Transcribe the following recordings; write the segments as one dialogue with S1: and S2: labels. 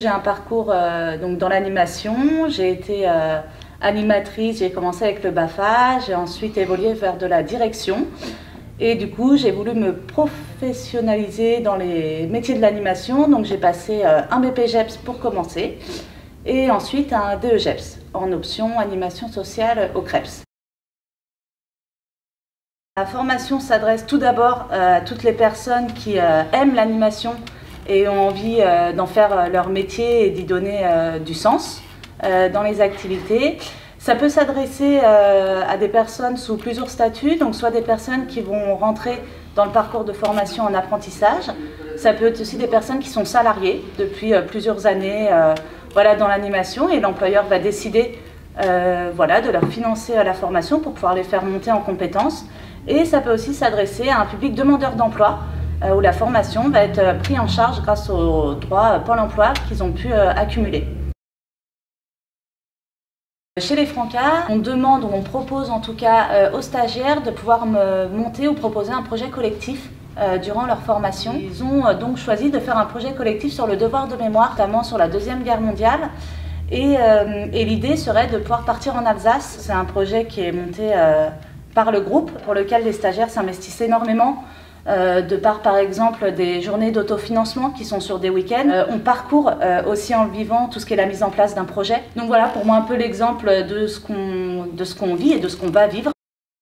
S1: J'ai un parcours donc dans l'animation. J'ai été animatrice, j'ai commencé avec le BAFA, j'ai ensuite évolué vers de la direction. Et du coup, j'ai voulu me professionnaliser dans les métiers de l'animation. Donc j'ai passé un BPGEPS pour commencer et ensuite un DEGEPS en option animation sociale au CREPS. La formation s'adresse tout d'abord à toutes les personnes qui aiment l'animation et ont envie d'en faire leur métier et d'y donner du sens dans les activités. Ça peut s'adresser à des personnes sous plusieurs statuts, donc soit des personnes qui vont rentrer dans le parcours de formation en apprentissage. Ça peut être aussi des personnes qui sont salariées depuis plusieurs années voilà, dans l'animation et l'employeur va décider voilà, de leur financer la formation pour pouvoir les faire monter en compétences. Et ça peut aussi s'adresser à un public demandeur d'emploi où la formation va être prise en charge grâce aux droits Pôle emploi qu'ils ont pu accumuler. Chez les Francas, on demande ou on propose en tout cas aux stagiaires de pouvoir monter ou proposer un projet collectif durant leur formation. Ils ont donc choisi de faire un projet collectif sur le devoir de mémoire, notamment sur la Deuxième Guerre mondiale. Et l'idée serait de pouvoir partir en Alsace. C'est un projet qui est monté par le groupe, pour lequel les stagiaires s'investissent énormément. De par exemple des journées d'autofinancement qui sont sur des week-ends. On parcourt aussi en le vivant tout ce qui est la mise en place d'un projet. Donc voilà pour moi un peu l'exemple de ce qu'on vit et de ce qu'on va vivre.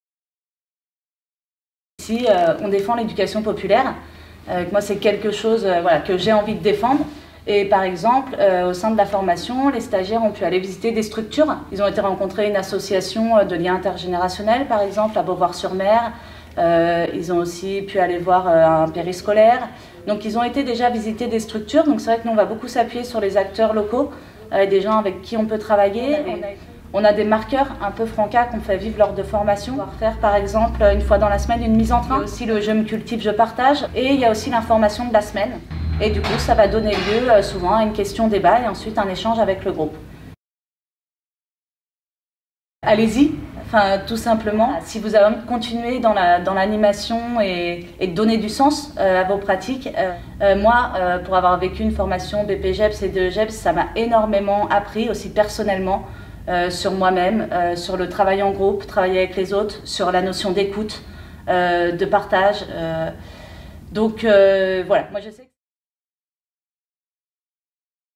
S1: Ici on défend l'éducation populaire. Moi c'est quelque chose voilà, que j'ai envie de défendre. Et par exemple, au sein de la formation, les stagiaires ont pu aller visiter des structures. Ils ont été rencontrer une association de liens intergénérationnels, par exemple, à Beauvoir-sur-Mer. Ils ont aussi pu aller voir un périscolaire. Donc ils ont été déjà visiter des structures. Donc c'est vrai que nous on va beaucoup s'appuyer sur les acteurs locaux, des gens avec qui on peut travailler. On a des marqueurs un peu Francas qu'on fait vivre lors de formation. On va faire par exemple une fois dans la semaine une mise en train. Il y a aussi le je me cultive, je partage. Et il y a aussi l'information de la semaine. Et du coup ça va donner lieu souvent à une question débat et ensuite un échange avec le groupe. Allez-y, enfin, tout simplement. Si vous avez envie de continuer dans l'animation et de donner du sens à vos pratiques, moi, pour avoir vécu une formation BPGEPS et DEGEPS, ça m'a énormément appris aussi personnellement sur moi-même, sur le travail en groupe, travailler avec les autres, sur la notion d'écoute, de partage. Donc voilà, moi je sais que